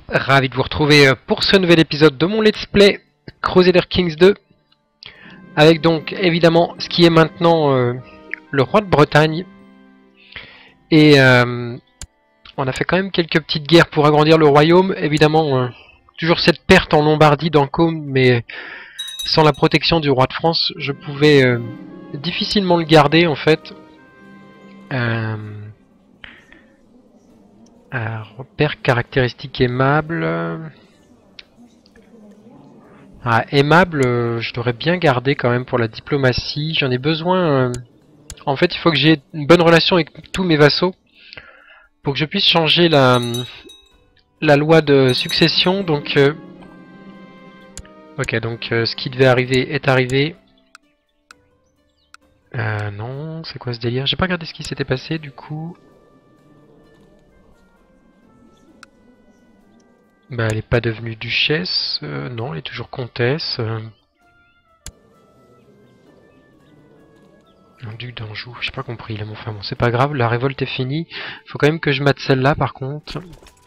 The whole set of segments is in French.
Ravi de vous retrouver pour ce nouvel épisode de mon Let's Play Crusader Kings 2. Avec donc évidemment ce qui est maintenant le roi de Bretagne. Et on a fait quand même quelques petites guerres pour agrandir le royaume. Évidemment, toujours cette perte en Lombardie d'Ancône, mais sans la protection du roi de France, je pouvais difficilement le garder en fait. Repère caractéristique aimable. Aimable, je l'aurais bien gardé quand même pour la diplomatie. J'en ai besoin. En fait, il faut que j'ai une bonne relation avec tous mes vassaux pour que je puisse changer la loi de succession. Donc, ok, donc ce qui devait arriver est arrivé. Non, c'est quoi ce délire? J'ai pas regardé ce qui s'était passé du coup. Bah, elle est pas devenue duchesse. Non, elle est toujours comtesse. Un duc d'Anjou, j'ai pas compris là, mon enfin bon, c'est pas grave, la révolte est finie. Faut quand même que je mate celle-là par contre.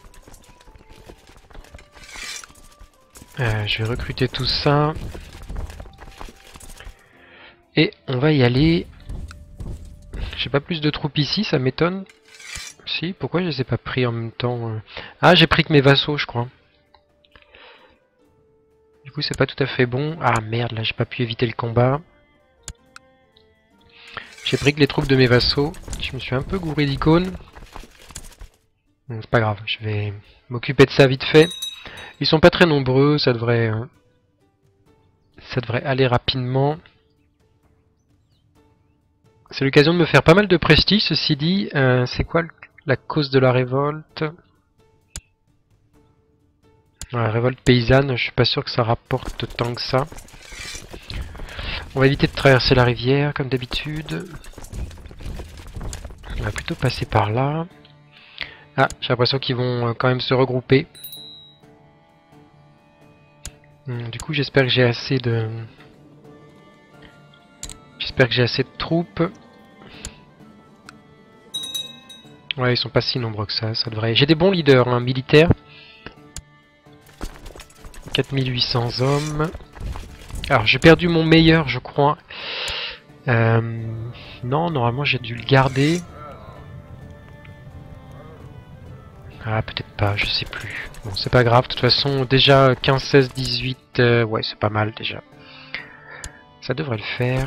Je vais recruter tout ça. Et on va y aller. J'ai pas plus de troupes ici, ça m'étonne. Si, pourquoi je les ai pas pris en même temps Ah, j'ai pris que mes vassaux, je crois. Du coup, c'est pas tout à fait bon. Ah merde, là j'ai pas pu éviter le combat. J'ai pris que les troupes de mes vassaux. Je me suis un peu gouré d'icônes. C'est pas grave, je vais m'occuper de ça vite fait. Ils sont pas très nombreux, ça devrait aller rapidement. C'est l'occasion de me faire pas mal de prestige, ceci dit. C'est quoi la cause de la révolte? La révolte paysanne, je suis pas sûr que ça rapporte tant que ça. On va éviter de traverser la rivière, comme d'habitude. On va plutôt passer par là. Ah, j'ai l'impression qu'ils vont quand même se regrouper. Du coup, j'espère que j'ai assez de... J'espère que j'ai assez de troupes. Ouais, ils sont pas si nombreux que ça devrait... J'ai des bons leaders, hein, militaires. 4800 hommes. Alors, j'ai perdu mon meilleur, je crois. Non, normalement, j'ai dû le garder. Ah, peut-être pas, je sais plus. Bon, c'est pas grave, de toute façon, déjà 15, 16, 18... ouais, c'est pas mal, déjà. Ça devrait le faire.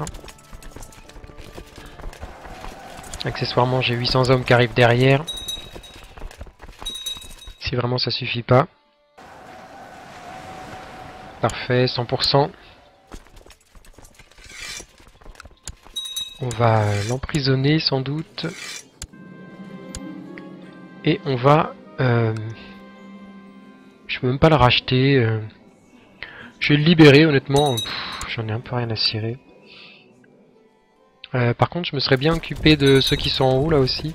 Accessoirement, j'ai 800 hommes qui arrivent derrière. Si vraiment ça suffit pas. Parfait, 100%. On va l'emprisonner sans doute. Et on va... je peux même pas le racheter. Je vais le libérer honnêtement. J'en ai un peu rien à cirer. Par contre, je me serais bien occupé de ceux qui sont en haut là aussi.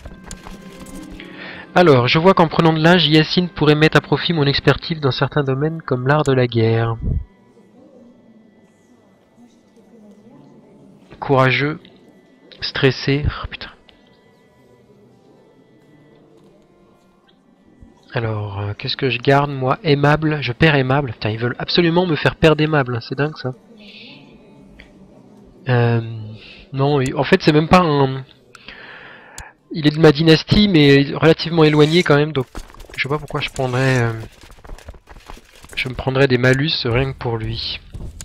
Alors, je vois qu'en prenant de l'âge, Yacine pourrait mettre à profit mon expertise dans certains domaines comme l'art de la guerre. Courageux, stressé. Oh, putain. Alors, qu'est-ce que je garde moi? Aimable, je perds aimable. Putain, ils veulent absolument me faire perdre aimable, c'est dingue ça. Non, en fait c'est même pas un... Il est de ma dynastie mais relativement éloigné quand même, donc je sais pas pourquoi je prendrais... Je me prendrais des malus rien que pour lui.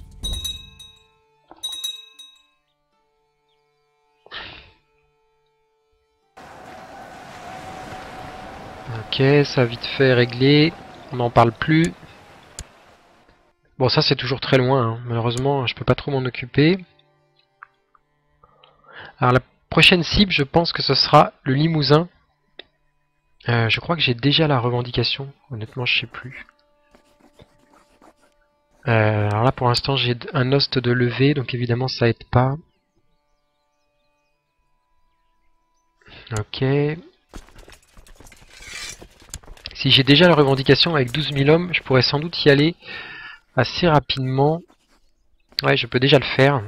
Ok, ça a vite fait réglé. On n'en parle plus. Bon, ça c'est toujours très loin, hein. Malheureusement je peux pas trop m'en occuper. Alors la prochaine cible, je pense que ce sera le Limousin. Je crois que j'ai déjà la revendication. Honnêtement, je sais plus. Alors là, pour l'instant, j'ai un host de levée, donc évidemment, ça aide pas. Ok. Si j'ai déjà la revendication avec 12 000 hommes, je pourrais sans doute y aller assez rapidement. Ouais, je peux déjà le faire.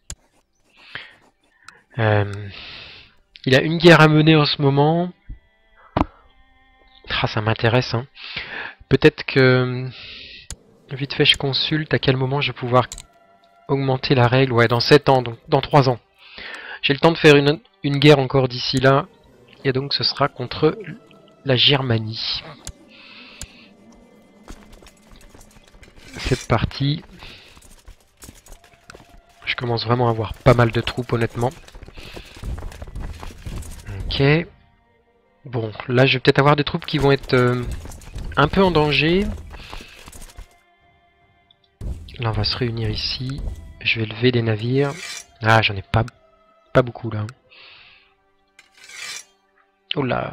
Il a une guerre à mener en ce moment. Ah, ça m'intéresse, hein. Peut-être que... Vite fait, je consulte à quel moment je vais pouvoir augmenter la règle. Ouais, dans 7 ans, donc dans 3 ans. J'ai le temps de faire une guerre encore d'ici là. Et donc ce sera contre la Germanie. C'est parti. Je commence vraiment à avoir pas mal de troupes honnêtement. Ok. Bon, là je vais peut-être avoir des troupes qui vont être un peu en danger. Là on va se réunir ici. Je vais lever des navires. Ah, j'en ai pas beaucoup là. Oh là.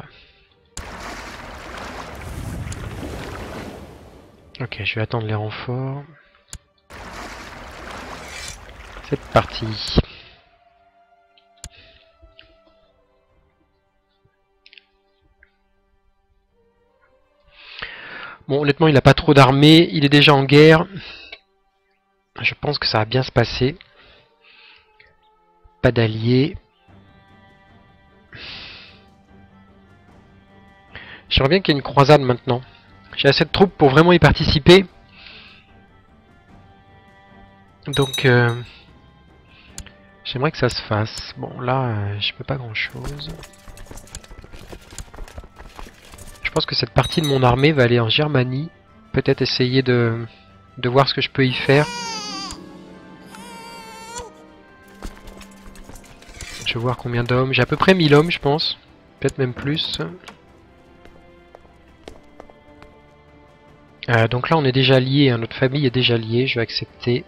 Ok, je vais attendre les renforts. C'est parti. Bon, honnêtement, il n'a pas trop d'armée. Il est déjà en guerre. Je pense que ça va bien se passer. Pas d'alliés. J'aimerais bien qu'il y ait une croisade maintenant. J'ai assez de troupes pour vraiment y participer. Donc, j'aimerais que ça se fasse. Bon, là, je peux pas grand-chose. Je pense que cette partie de mon armée va aller en Germanie. Peut-être essayer de voir ce que je peux y faire. Je vais voir combien d'hommes. J'ai à peu près 1000 hommes, je pense. Peut-être même plus. Donc là, on est déjà liés. Hein. Notre famille est déjà liée. Je vais accepter.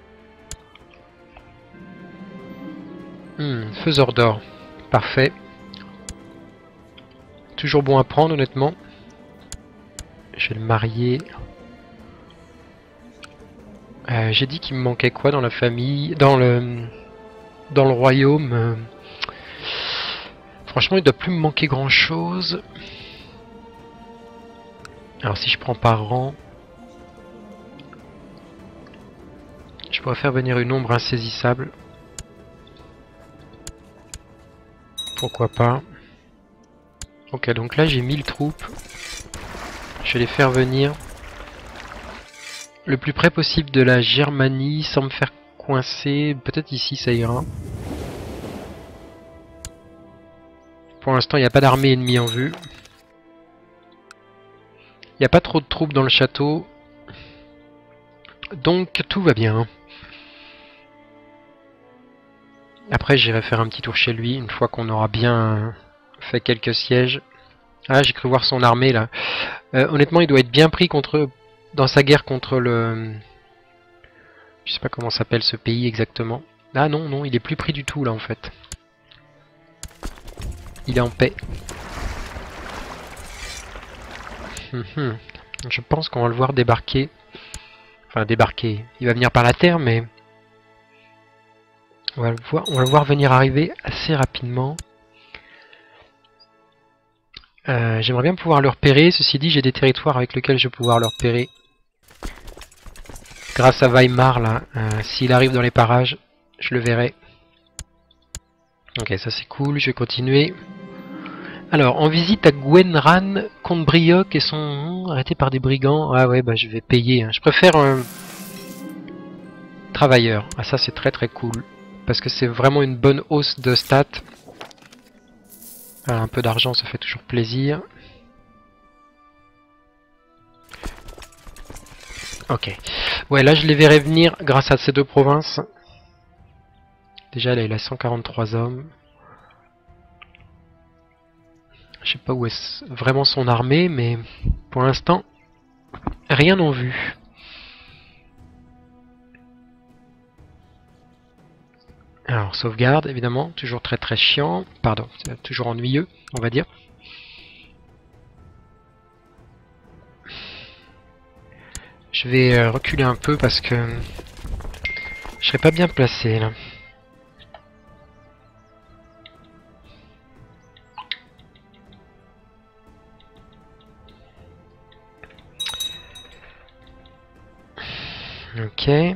Faiseur d'or. Parfait. Toujours bon à prendre, honnêtement. Je vais le marier. J'ai dit qu'il me manquait quoi dans la famille, dans le royaume. Franchement, il doit plus me manquer grand chose. Alors si je prends par rang, je pourrais faire venir une ombre insaisissable. Pourquoi pas. Ok, donc là j'ai 1000 troupes. Je vais les faire venir le plus près possible de la Germanie sans me faire coincer. Peut-être ici ça ira. Pour l'instant il n'y a pas d'armée ennemie en vue. Il n'y a pas trop de troupes dans le château. Donc tout va bien. Après j'irai faire un petit tour chez lui une fois qu'on aura bien fait quelques sièges. Ah, j'ai cru voir son armée là. Honnêtement il doit être bien pris dans sa guerre contre le... Je sais pas comment s'appelle ce pays exactement. Ah non, non, il est plus pris du tout là en fait. Il est en paix. Je pense qu'on va le voir débarquer. Enfin débarquer. Il va venir par la terre mais... on va le voir venir arriver assez rapidement. J'aimerais bien pouvoir le repérer. Ceci dit, j'ai des territoires avec lesquels je vais pouvoir le repérer. Grâce à Weimar là. S'il arrive dans les parages, je le verrai. Ok, ça c'est cool. Je vais continuer. Alors, en visite à Gwenran, comte Brioc et son... arrêté par des brigands. Ah ouais, bah je vais payer. Hein. Je préfère travailleur. Ah ça c'est très très cool. Parce que c'est vraiment une bonne hausse de stats. Ah, un peu d'argent, ça fait toujours plaisir. Ok. Ouais, là je les verrai venir grâce à ces deux provinces. Déjà là il a 143 hommes. Je sais pas où est vraiment son armée, mais pour l'instant, rien en vue. Alors, sauvegarde, évidemment, toujours très très chiant. Pardon, toujours ennuyeux, on va dire. Je vais reculer un peu parce que je serais pas bien placé là. Ok.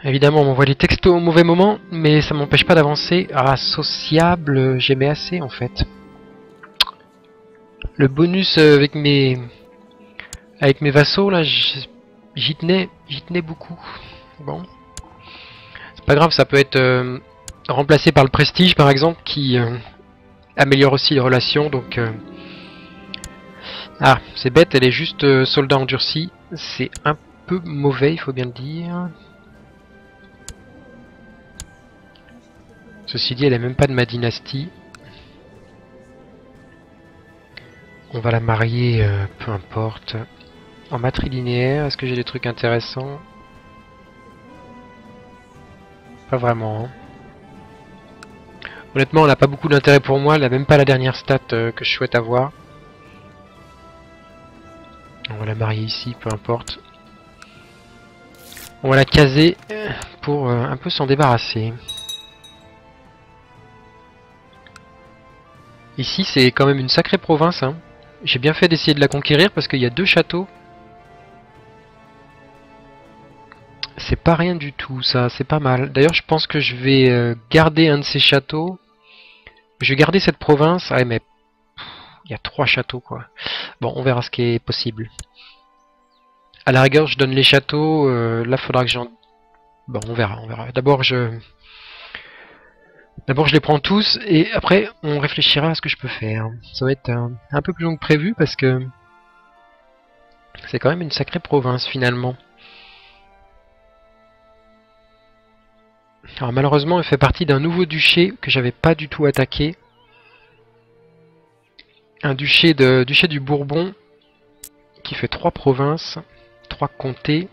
Évidemment, on m'envoie des textos au mauvais moment, mais ça m'empêche pas d'avancer. Ah, sociable, j'aimais assez en fait. Le bonus avec mes vassaux là, j'y tenais beaucoup. Bon, c'est pas grave, ça peut être remplacé par le prestige par exemple, qui améliore aussi les relations. Donc, ah, c'est bête, elle est juste soldat endurci. C'est un peu mauvais, il faut bien le dire. Ceci dit, elle est même pas de ma dynastie. On va la marier, peu importe. En matrilinéaire, est-ce que j'ai des trucs intéressants? Pas vraiment. Hein. Honnêtement, elle n'a pas beaucoup d'intérêt pour moi. Elle n'a même pas la dernière stat que je souhaite avoir. On va la marier ici, peu importe. On va la caser pour un peu s'en débarrasser. Ici, c'est quand même une sacrée province. Hein. J'ai bien fait d'essayer de la conquérir parce qu'il y a 2 châteaux. C'est pas rien du tout, ça. C'est pas mal. D'ailleurs, je pense que je vais garder un de ces châteaux. Je vais garder cette province. Ah, mais il y a 3 châteaux, quoi. Bon, on verra ce qui est possible. À la rigueur, je donne les châteaux. Là, faudra que j'en... Bon, on verra, on verra. D'abord, je les prends tous et après, on réfléchira à ce que je peux faire. Ça va être un peu plus long que prévu parce que c'est quand même une sacrée province, finalement. Alors, malheureusement, elle fait partie d'un nouveau duché que j'avais pas du tout attaqué. Un duché du Bourbon qui fait 3 provinces, 3 comtés.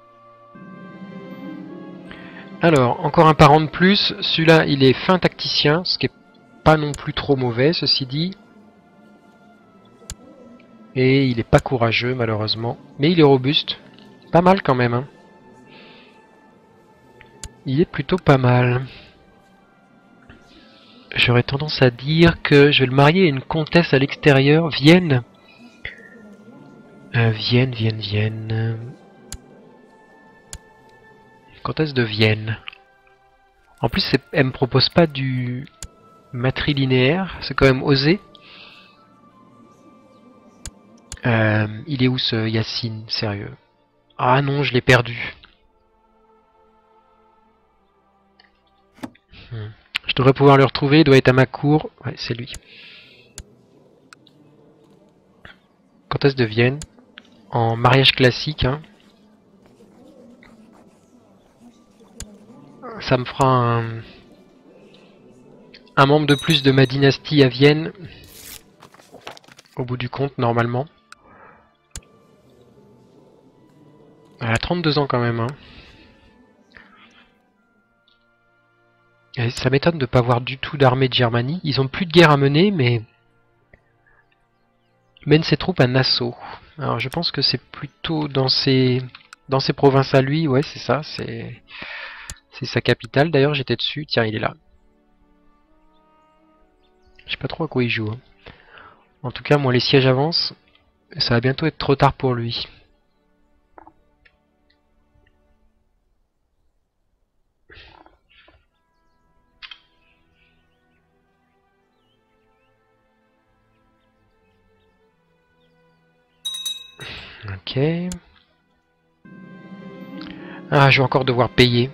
Alors, encore un parent de plus. Celui-là, il est fin tacticien, ce qui est pas non plus trop mauvais, ceci dit. Et il est pas courageux, malheureusement. Mais il est robuste. Pas mal quand même. Hein. Il est plutôt pas mal. J'aurais tendance à dire que je vais le marier à une comtesse à l'extérieur. Vienne. Vienne. Comtesse de Vienne. En plus, elle me propose pas du matrilinéaire. C'est quand même osé. Il est où ce Yacine? Sérieux. Ah non, je l'ai perdu. Je devrais pouvoir le retrouver. Il doit être à ma cour. Ouais, c'est lui. Comtesse de Vienne. En mariage classique. Hein. Ça me fera un membre de plus de ma dynastie à Vienne. Au bout du compte, normalement. Elle a 32 ans quand même. Hein. Et ça m'étonne de ne pas avoir du tout d'armée de Germanie. Ils ont plus de guerre à mener, mais ils mènent ses troupes à Nassau. Alors je pense que c'est plutôt dans ses provinces à lui. Ouais, c'est ça. C'est sa capitale. D'ailleurs, j'étais dessus. Tiens, il est là. Je sais pas trop à quoi il joue. Hein. En tout cas, moi, les sièges avancent. Ça va bientôt être trop tard pour lui. Ok. Ah, je vais encore devoir payer.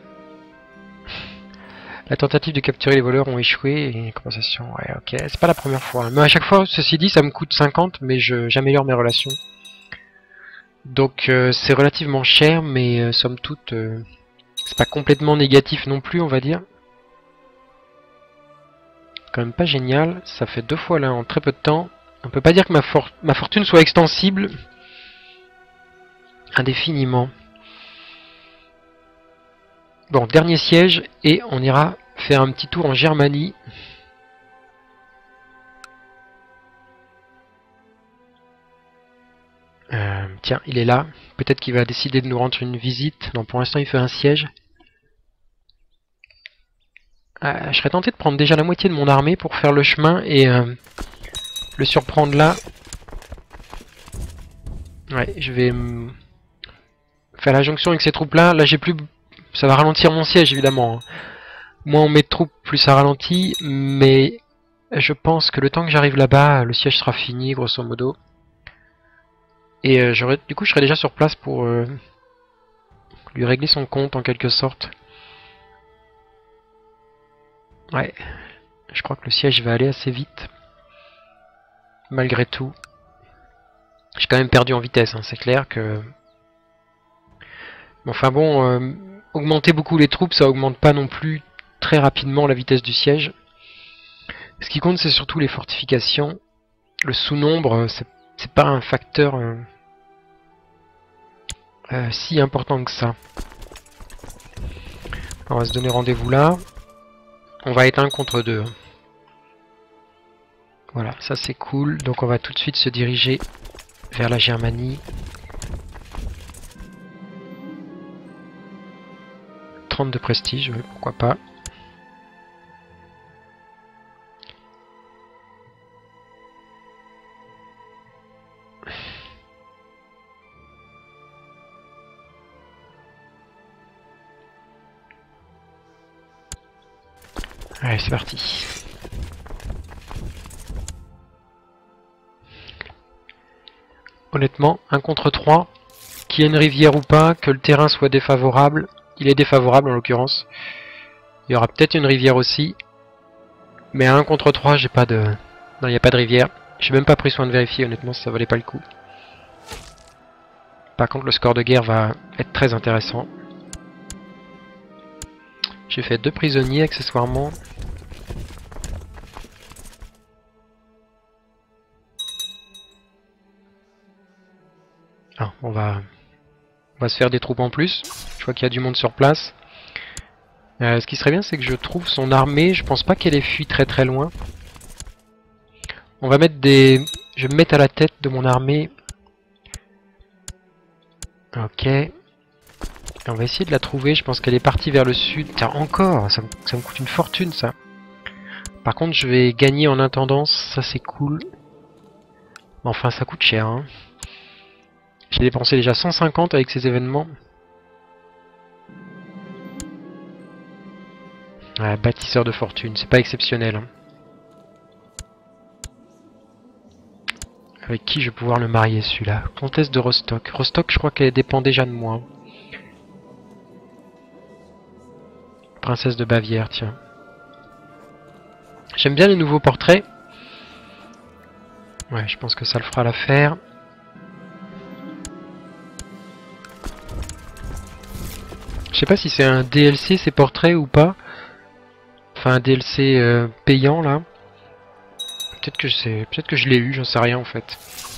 La tentative de capturer les voleurs ont échoué et compensation. Ouais, ok. C'est pas la première fois. Mais à chaque fois, ceci dit, ça me coûte 50, mais j'améliore mes relations. Donc c'est relativement cher, mais somme toute, c'est pas complètement négatif non plus, on va dire. Quand même pas génial. Ça fait 2 fois là en très peu de temps. On peut pas dire que ma fortune soit extensible indéfiniment. Bon, dernier siège, et on ira faire un petit tour en Germanie. Tiens, il est là. Peut-être qu'il va décider de nous rendre une visite. Non, pour l'instant, il fait un siège. Je serais tenté de prendre déjà la moitié de mon armée pour faire le chemin et le surprendre là. Ouais, je vais faire la jonction avec ces troupes là. Là, j'ai plus Ça va ralentir mon siège évidemment. Hein. Moins on met de troupes, plus ça ralentit, mais je pense que le temps que j'arrive là-bas, le siège sera fini grosso modo. Et du coup je serai déjà sur place pour lui régler son compte en quelque sorte. Ouais, je crois que le siège va aller assez vite. Malgré tout. J'ai quand même perdu en vitesse, hein. C'est clair que... Enfin bon, augmenter beaucoup les troupes, ça augmente pas non plus très rapidement la vitesse du siège. Ce qui compte, c'est surtout les fortifications. Le sous-nombre, c'est pas un facteur si important que ça. On va se donner rendez-vous là. On va être 1 contre 2. Voilà, ça c'est cool. Donc on va tout de suite se diriger vers la Germanie. 30 de prestige, oui, pourquoi pas. Allez, c'est parti. Honnêtement, 1 contre 3, qu'il y ait une rivière ou pas, que le terrain soit défavorable, il est défavorable en l'occurrence. Il y aura peut-être une rivière aussi, mais à 1 contre 3, j'ai pas de... Non, il n'y a pas de rivière. J'ai même pas pris soin de vérifier, honnêtement, ça valait pas le coup. Par contre, le score de guerre va être très intéressant. J'ai fait 2 prisonniers accessoirement. Ah, on va se faire des troupes en plus. Je vois qu'il y a du monde sur place. Ce qui serait bien, c'est que je trouve son armée. Je pense pas qu'elle ait fui très très loin. On va mettre des... Je vais me mettre à la tête de mon armée. Ok. Et on va essayer de la trouver. Je pense qu'elle est partie vers le sud. Tiens, encore, ça me coûte une fortune ça. Par contre, je vais gagner en intendance. Ça, c'est cool. Mais enfin, ça coûte cher. Hein. J'ai dépensé déjà 150 avec ces événements. Ah, bâtisseur de fortune, c'est pas exceptionnel. Hein. Avec qui je vais pouvoir le marier celui-là? Comtesse de Rostock. Rostock, je crois qu'elle dépend déjà de moi. Princesse de Bavière, tiens. J'aime bien les nouveaux portraits. Ouais, je pense que ça le fera l'affaire. Je sais pas si c'est un DLC ces portraits ou pas. Enfin un DLC payant là. Peut-être que je l'ai eu, j'en sais rien en fait.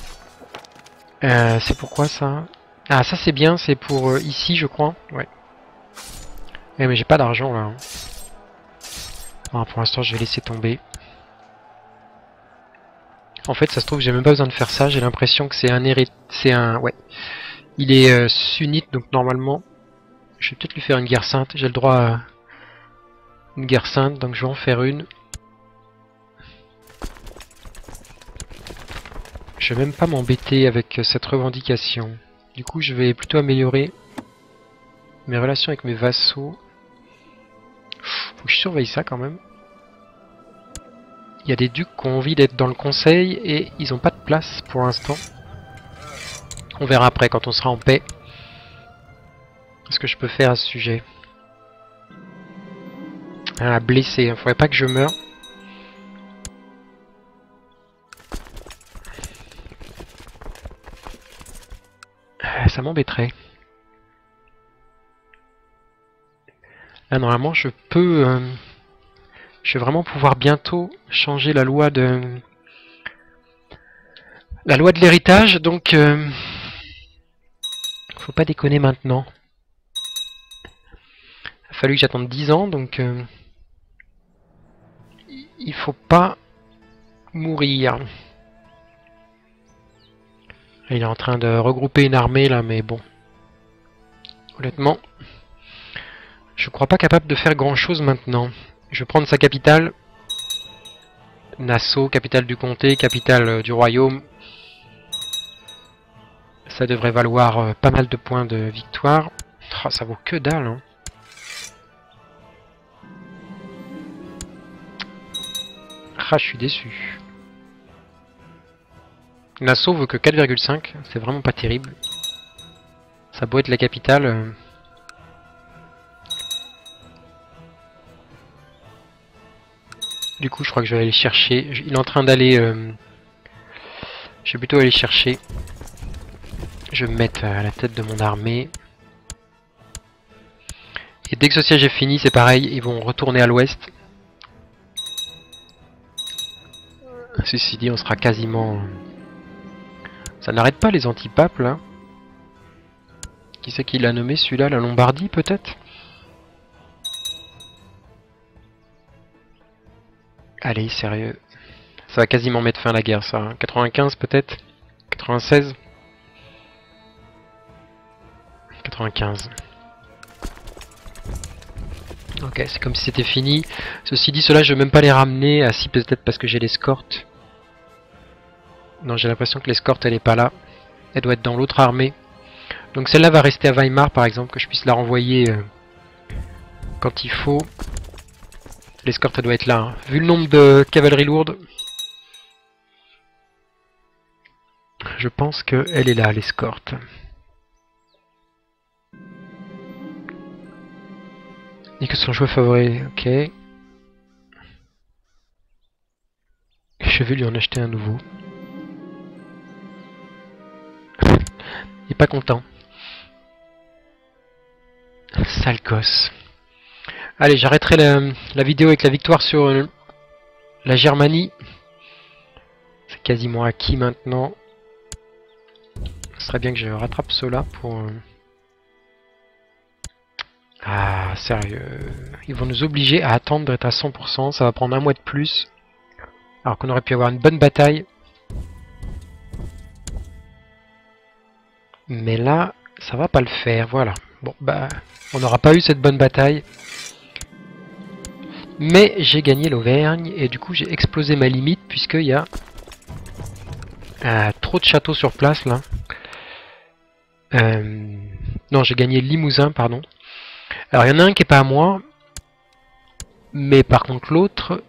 C'est pourquoi ça? Ah ça c'est bien, c'est pour ici je crois. Ouais. Ouais mais j'ai pas d'argent là. Hein. Ah, pour l'instant je vais laisser tomber. En fait ça se trouve j'ai même pas besoin de faire ça, j'ai l'impression que c'est un ouais. Il est sunnite donc normalement. Je vais peut-être lui faire une guerre sainte, j'ai le droit à une guerre sainte donc je vais en faire une. Je vais même pas m'embêter avec cette revendication. Du coup, je vais plutôt améliorer mes relations avec mes vassaux. Faut que je surveille ça quand même. Il y a des ducs qui ont envie d'être dans le conseil et ils n'ont pas de place pour l'instant. On verra après quand on sera en paix. Ce que je peux faire à ce sujet. Ah, blessé, il faudrait pas que je meure. Ça m'embêterait. Là, normalement, je vais vraiment pouvoir bientôt changer la loi de l'héritage, donc faut pas déconner maintenant. Il a fallu que j'attende 10 ans, donc il faut pas mourir. Il est en train de regrouper une armée là, mais bon. Honnêtement, je crois pas capable de faire grand chose maintenant. Je vais prendre sa capitale. Nassau, capitale du comté, capitale du royaume. Ça devrait valoir pas mal de points de victoire. Oh, ça vaut que dalle. Hein. Ah, je suis déçu. Nassau veut que 4,5, c'est vraiment pas terrible. Ça doit être la capitale. Du coup, je crois que je vais aller chercher. Il est en train d'aller... Je vais plutôt aller chercher. Je vais me mettre à la tête de mon armée. Et dès que ce siège est fini, c'est pareil, ils vont retourner à l'ouest. Ceci dit, on sera quasiment... Ça n'arrête pas les antipapes, là. Qui c'est qui l'a nommé, celui-là? La Lombardie, peut-être? Allez, sérieux. Ça va quasiment mettre fin à la guerre, ça. Hein. 95, peut-être? 96? 95. Ok, c'est comme si c'était fini. Ceci dit, ceux-là, je vais même pas les ramener. Ah si, peut-être parce que j'ai l'escorte. Non, j'ai l'impression que l'escorte, elle est pas là. Elle doit être dans l'autre armée. Donc celle-là va rester à Weimar, par exemple, que je puisse la renvoyer quand il faut. L'escorte, elle doit être là. Hein. Vu le nombre de cavalerie lourde, je pense qu'elle est là, l'escorte. Et que son joueur favori, ok. Je vais lui en acheter un nouveau. Il est pas content. Sale gosse. Allez, j'arrêterai la vidéo avec la victoire sur la Germanie. C'est quasiment acquis maintenant. Ce serait bien que je rattrape cela pour... Ah, sérieux. Ils vont nous obliger à attendre d'être à 100%. Ça va prendre un mois de plus. Alors qu'on aurait pu avoir une bonne bataille. Mais là, ça va pas le faire. Voilà. Bon, bah, on n'aura pas eu cette bonne bataille. Mais j'ai gagné l'Auvergne. Et du coup, j'ai explosé ma limite. Puisqu'il y a trop de châteaux sur place, là. Non, j'ai gagné Limousin, pardon. Alors, il y en a un qui est pas à moi. Mais par contre, l'autre...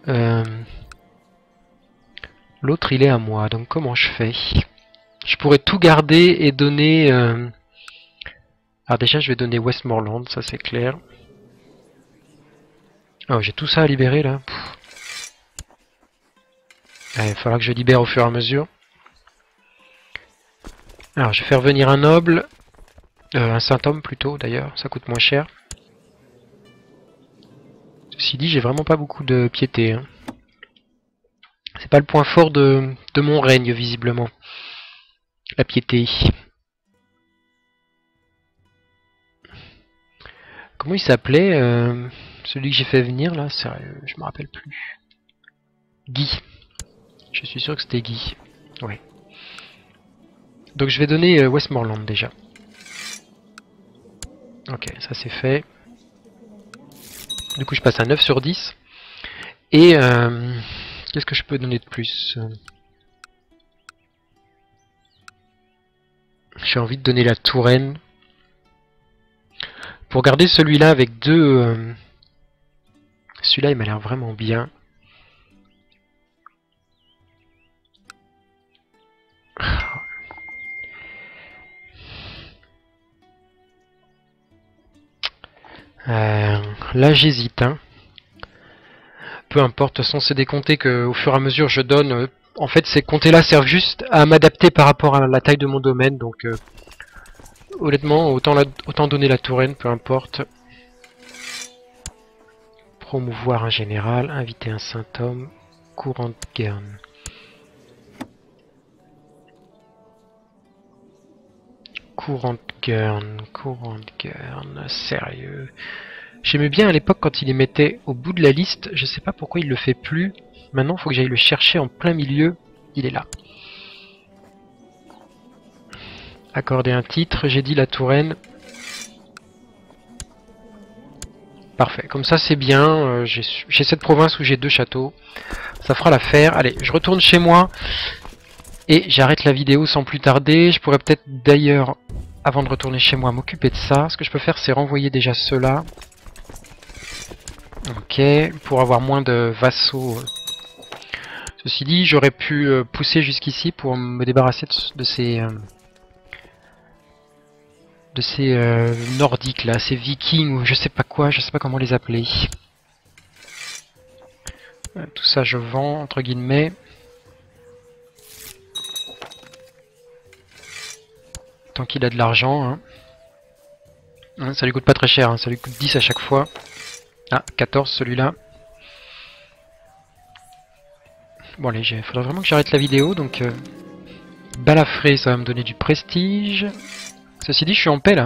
l'autre, il est à moi. Donc, comment je fais? Je pourrais tout garder et donner... Alors déjà, je vais donner Westmoreland, ça c'est clair. Oh, j'ai tout ça à libérer, là. Il va falloir que je libère au fur et à mesure. Alors, je vais faire venir un noble. Un saint-homme, plutôt, d'ailleurs. Ça coûte moins cher. Ceci dit, j'ai vraiment pas beaucoup de piété. Hein. C'est pas le point fort de mon règne, visiblement. La piété. Comment il s'appelait celui que j'ai fait venir, là? Sérieux, je me rappelle plus. Guy. Je suis sûr que c'était Guy. Ouais. Donc je vais donner Westmoreland, déjà. Ok, ça c'est fait. Du coup, je passe à 9 sur 10. Et qu'est-ce que je peux donner de plus? J'ai envie de donner la Touraine. Pour garder celui-là avec deux... celui-là, il m'a l'air vraiment bien. Là, j'hésite. Hein. Peu importe, sans c'est des comtés qu'au fur et à mesure je donne. En fait, ces comtés-là servent juste à m'adapter par rapport à la taille de mon domaine. Donc, honnêtement, autant donner la Touraine, peu importe. Promouvoir un général, inviter un saint homme, courant de Guerne. Courant de Guerne, sérieux. J'aimais bien à l'époque quand il les mettait au bout de la liste, je sais pas pourquoi il le fait plus. Maintenant, il faut que j'aille le chercher en plein milieu. Il est là. Accorder un titre, j'ai dit la Touraine. Parfait, comme ça c'est bien. J'ai cette province où j'ai 2 châteaux. Ça fera l'affaire. Allez, je retourne chez moi. Et j'arrête la vidéo sans plus tarder. Je pourrais peut-être d'ailleurs, avant de retourner chez moi, m'occuper de ça. Ce que je peux faire, c'est renvoyer déjà ceux-là. Ok, pour avoir moins de vassaux Ceci dit, j'aurais pu pousser jusqu'ici pour me débarrasser de ces nordiques là, ces vikings ou je sais pas quoi, je sais pas comment les appeler. Tout ça je vends entre guillemets. Tant qu'il a de l'argent. Hein. Ça lui coûte pas très cher, hein. Ça lui coûte 10 à chaque fois. Ah, 14 celui-là. Bon allez, il faudrait vraiment que j'arrête la vidéo, donc balafré ça va me donner du prestige. Ceci dit, je suis en paix là.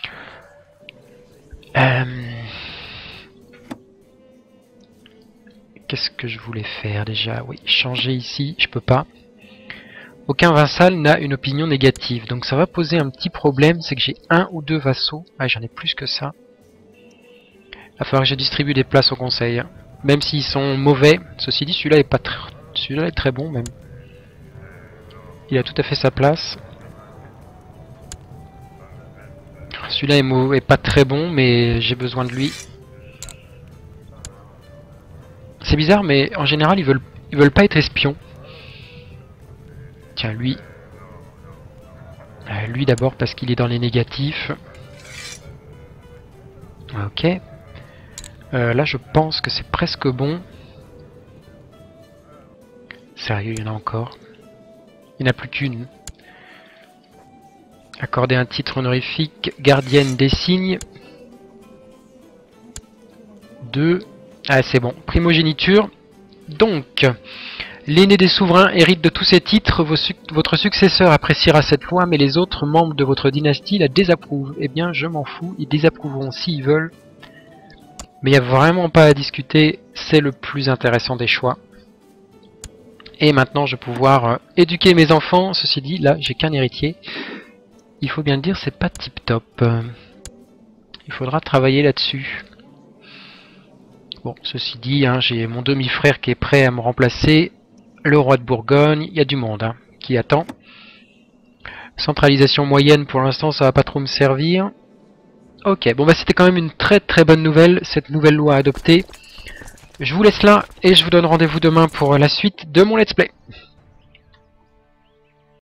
Qu'est-ce que je voulais faire déjà? Oui, changer ici, je peux pas. Aucun vassal n'a une opinion négative, donc ça va poser un petit problème, c'est que j'ai 1 ou 2 vassaux. Ah, j'en ai plus que ça. Il va falloir que je distribue des places au conseil. Même s'ils sont mauvais, ceci dit, celui-là est pas celui-là est très bon même. Il a tout à fait sa place. Celui-là est pas très bon, mais j'ai besoin de lui. C'est bizarre, mais en général, ils veulent pas être espions. Tiens, lui. Lui d'abord parce qu'il est dans les négatifs. Ok. Là, je pense que c'est presque bon. Sérieux, il y en a encore. Il n'y en a plus qu'une. Accorder un titre honorifique, gardienne des signes. 2. Ah, c'est bon. Primogéniture. Donc, l'aîné des souverains hérite de tous ces titres. Votre successeur appréciera cette loi, mais les autres membres de votre dynastie la désapprouvent. Eh bien, je m'en fous. Ils désapprouveront s'ils veulent. Mais il n'y a vraiment pas à discuter. C'est le plus intéressant des choix. Et maintenant, je vais pouvoir éduquer mes enfants. Ceci dit, là, j'ai qu'un héritier. Il faut bien le dire, c'est pas tip top. Il faudra travailler là-dessus. Bon, ceci dit, hein, j'ai mon demi-frère qui est prêt à me remplacer. Le roi de Bourgogne, il y a du monde qui attend. Centralisation moyenne, pour l'instant, ça va pas trop me servir. Ok, bon bah c'était quand même une très très bonne nouvelle, cette nouvelle loi adoptée. Je vous laisse là et je vous donne rendez-vous demain pour la suite de mon let's play.